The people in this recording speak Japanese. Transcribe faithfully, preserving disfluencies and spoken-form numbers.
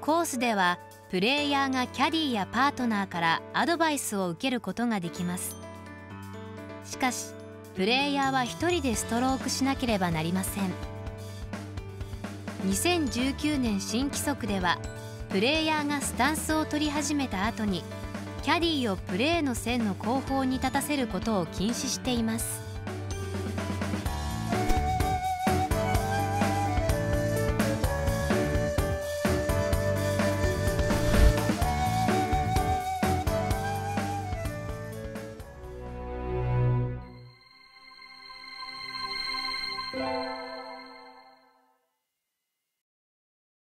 コースではプレイヤーがキャディーやパートナーからアドバイスを受けることができます。しかしプレイヤーはひとりでストロークしなければなりません。にせんじゅうきゅうねん新規則ではプレイヤーがスタンスを取り始めた後にキャディーをプレーの線の後方に立たせることを禁止しています。